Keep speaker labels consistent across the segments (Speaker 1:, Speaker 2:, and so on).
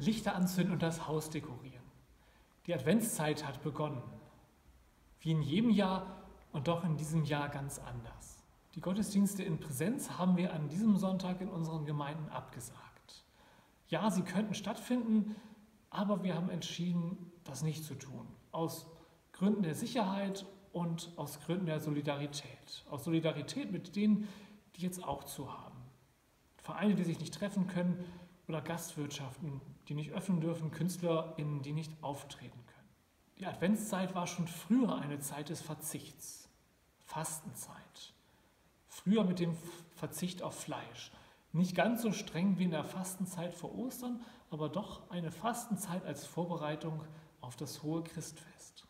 Speaker 1: Lichter anzünden und das Haus dekorieren. Die Adventszeit hat begonnen. Wie in jedem Jahr und doch in diesem Jahr ganz anders. Die Gottesdienste in Präsenz haben wir an diesem Sonntag in unseren Gemeinden abgesagt. Ja, sie könnten stattfinden, aber wir haben entschieden, das nicht zu tun. Aus Gründen der Sicherheit und aus Gründen der Solidarität. Aus Solidarität mit denen, die jetzt auch zu haben. Vereine, die sich nicht treffen können oder Gastwirtschaften, die nicht öffnen dürfen, KünstlerInnen, die nicht auftreten können. Die Adventszeit war schon früher eine Zeit des Verzichts, Fastenzeit. Früher mit dem Verzicht auf Fleisch. Nicht ganz so streng wie in der Fastenzeit vor Ostern, aber doch eine Fastenzeit als Vorbereitung auf das hohe Christfest.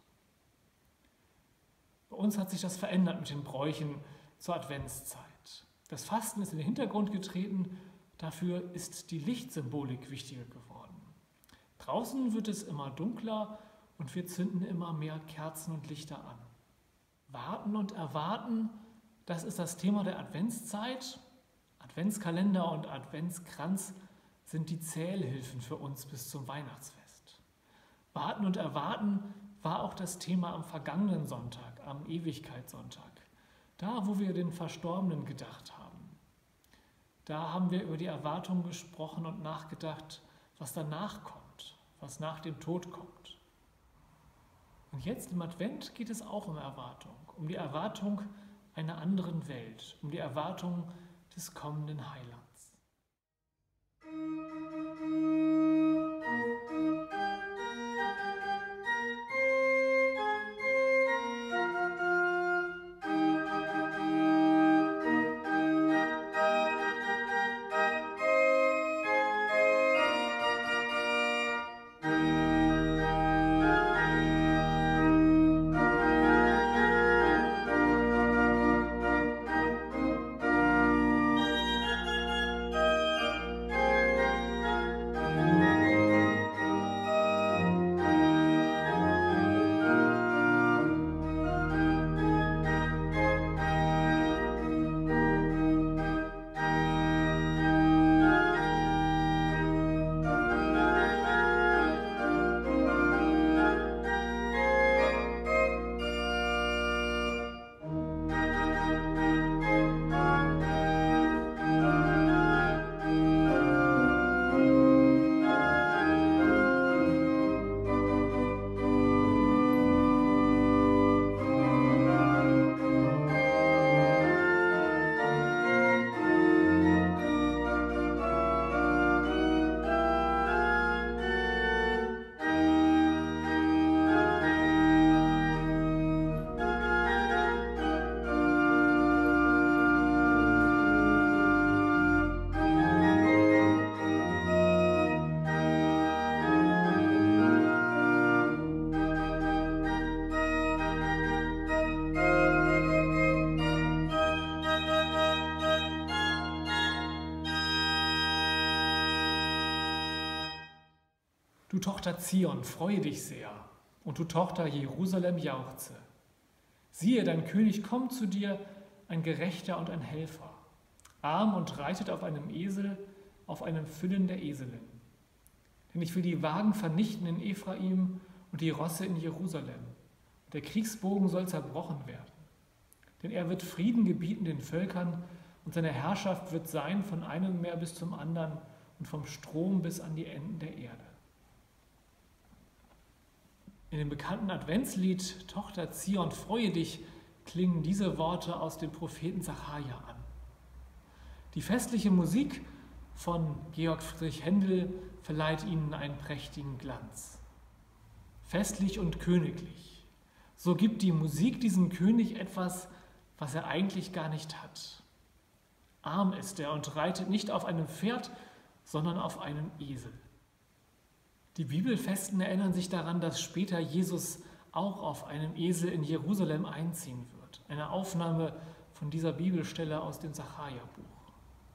Speaker 1: Bei uns hat sich das verändert mit den Bräuchen zur Adventszeit. Das Fasten ist in den Hintergrund getreten, dafür ist die Lichtsymbolik wichtiger geworden. Draußen wird es immer dunkler und wir zünden immer mehr Kerzen und Lichter an. Warten und erwarten, das ist das Thema der Adventszeit. Adventskalender und Adventskranz sind die Zählhilfen für uns bis zum Weihnachtsfest. Warten und erwarten war auch das Thema am vergangenen Sonntag, am Ewigkeitssonntag. Da, wo wir den Verstorbenen gedacht haben. Da haben wir über die Erwartung gesprochen und nachgedacht, was danach kommt, was nach dem Tod kommt. Und jetzt im Advent geht es auch um Erwartung, um die Erwartung einer anderen Welt, um die Erwartung des kommenden Heilands. Du Tochter Zion, freue dich sehr, und du Tochter Jerusalem, jauchze. Siehe, dein König kommt zu dir, ein Gerechter und ein Helfer, arm und reitet auf einem Esel, auf einem Füllen der Eselin. Denn ich will die Wagen vernichten in Ephraim und die Rosse in Jerusalem. Und der Kriegsbogen soll zerbrochen werden. Denn er wird Frieden gebieten den Völkern, und seine Herrschaft wird sein von einem Meer bis zum anderen und vom Strom bis an die Enden der Erde. In dem bekannten Adventslied Tochter Zion, freue dich, klingen diese Worte aus dem Propheten Sacharja an. Die festliche Musik von Georg Friedrich Händel verleiht ihnen einen prächtigen Glanz. Festlich und königlich. So gibt die Musik diesem König etwas, was er eigentlich gar nicht hat. Arm ist er und reitet nicht auf einem Pferd, sondern auf einem Esel. Die Bibelfesten erinnern sich daran, dass später Jesus auch auf einem Esel in Jerusalem einziehen wird. Eine Aufnahme von dieser Bibelstelle aus dem Sacharja-Buch.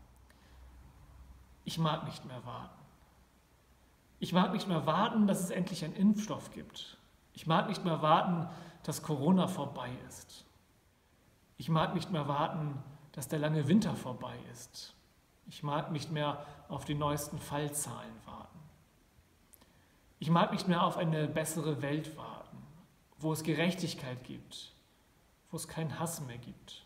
Speaker 1: Ich mag nicht mehr warten. Ich mag nicht mehr warten, dass es endlich einen Impfstoff gibt. Ich mag nicht mehr warten, dass Corona vorbei ist. Ich mag nicht mehr warten, dass der lange Winter vorbei ist. Ich mag nicht mehr auf die neuesten Fallzahlen warten. Ich mag nicht mehr auf eine bessere Welt warten, wo es Gerechtigkeit gibt, wo es keinen Hass mehr gibt.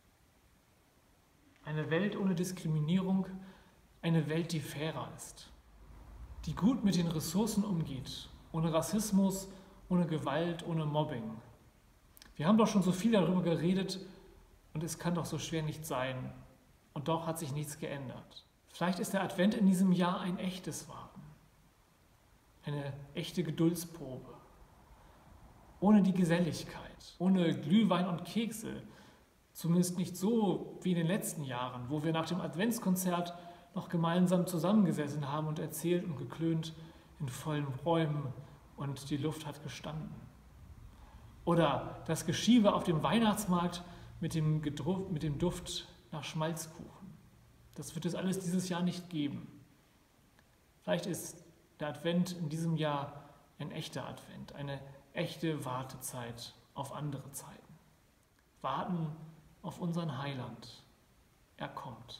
Speaker 1: Eine Welt ohne Diskriminierung, eine Welt, die fairer ist, die gut mit den Ressourcen umgeht, ohne Rassismus, ohne Gewalt, ohne Mobbing. Wir haben doch schon so viel darüber geredet und es kann doch so schwer nicht sein. Und doch hat sich nichts geändert. Vielleicht ist der Advent in diesem Jahr ein echtes Warten, eine echte Geduldsprobe, ohne die Geselligkeit, ohne Glühwein und Kekse, zumindest nicht so wie in den letzten Jahren, wo wir nach dem Adventskonzert noch gemeinsam zusammengesessen haben und erzählt und geklönt in vollen Räumen und die Luft hat gestanden. Oder das Geschiebe auf dem Weihnachtsmarkt mit dem Duft nach Schmalzkuchen. Das wird es alles dieses Jahr nicht geben. Vielleicht ist der Advent in diesem Jahr ein echter Advent, eine echte Wartezeit auf andere Zeiten. Warten auf unseren Heiland. Er kommt.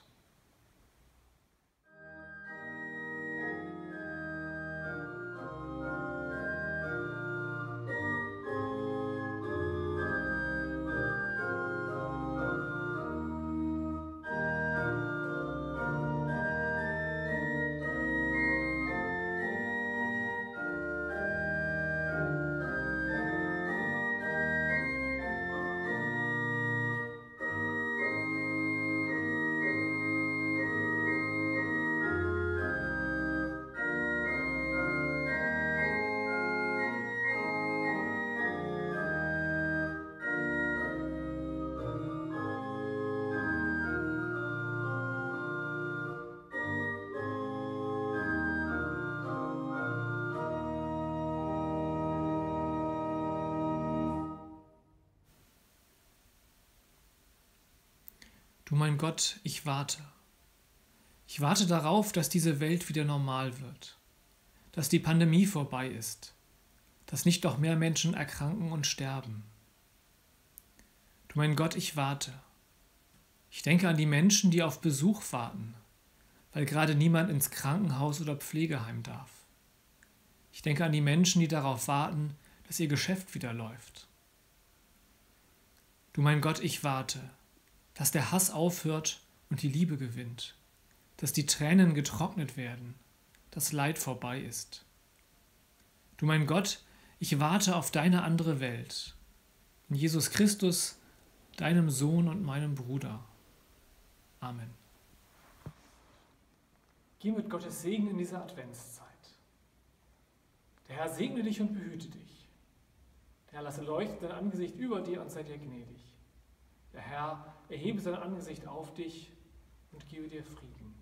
Speaker 2: Du mein Gott, ich warte. Ich warte darauf, dass diese Welt wieder normal wird, dass die Pandemie vorbei ist, dass nicht noch mehr Menschen erkranken und sterben. Du mein Gott, ich warte. Ich denke an die Menschen, die auf Besuch warten, weil gerade niemand ins Krankenhaus oder Pflegeheim darf. Ich denke an die Menschen, die darauf warten, dass ihr Geschäft wieder läuft. Du mein Gott, ich warte, dass der Hass aufhört und die Liebe gewinnt, dass die Tränen getrocknet werden, das Leid vorbei ist. Du mein Gott, ich warte auf deine andere Welt, in Jesus Christus, deinem Sohn und meinem Bruder. Amen.
Speaker 1: Geh mit Gottes Segen in diese Adventszeit. Der Herr segne dich und behüte dich. Der Herr lasse leuchten sein Angesicht über dir und sei dir gnädig. Der Herr erhebe sein Angesicht auf dich und gebe dir Frieden.